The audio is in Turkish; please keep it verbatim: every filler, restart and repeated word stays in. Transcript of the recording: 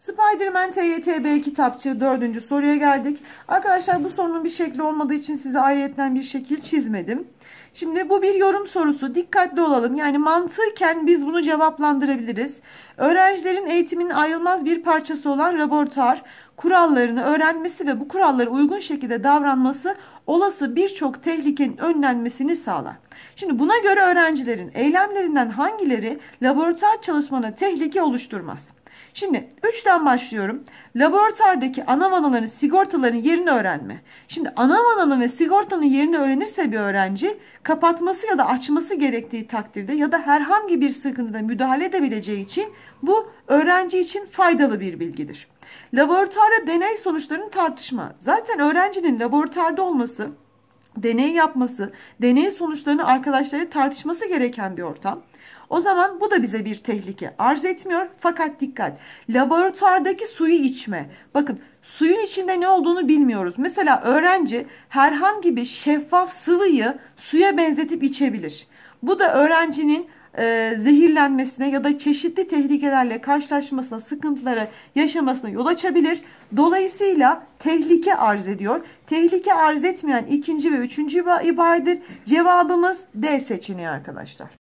Spiderman T Y T B kitapçığı dördüncü soruya geldik. Arkadaşlar bu sorunun bir şekli olmadığı için size ayrıyeten bir şekil çizmedim. Şimdi bu bir yorum sorusu. Dikkatli olalım. Yani mantıken biz bunu cevaplandırabiliriz. Öğrencilerin eğitiminin ayrılmaz bir parçası olan laboratuvar kurallarını öğrenmesi ve bu kurallara uygun şekilde davranması olası birçok tehlikenin önlenmesini sağlar. Şimdi buna göre öğrencilerin eylemlerinden hangileri laboratuvar çalışmana tehlike oluşturmaz? Şimdi üçten başlıyorum. Laboratuvardaki ana vanaların, sigortaların yerini öğrenme. Şimdi ana vananın ve sigortanın yerini öğrenirse bir öğrenci kapatması ya da açması gerektiği takdirde ya da herhangi bir sıkıntıda müdahale edebileceği için bu öğrenci için faydalı bir bilgidir. Laboratuvarda deney sonuçlarını tartışma. Zaten öğrencinin laboratuvarda olması, deney yapması, deney sonuçlarını arkadaşları tartışması gereken bir ortam. O zaman bu da bize bir tehlike arz etmiyor. Fakat dikkat, laboratuvardaki suyu içme. Bakın, suyun içinde ne olduğunu bilmiyoruz. Mesela öğrenci herhangi bir şeffaf sıvıyı suya benzetip içebilir. Bu da öğrencinin e, zehirlenmesine ya da çeşitli tehlikelerle karşılaşmasına, sıkıntılara yaşamasına yol açabilir. Dolayısıyla tehlike arz ediyor. Tehlike arz etmeyen ikinci ve üçüncü ibaredir. Cevabımız D seçeneği arkadaşlar.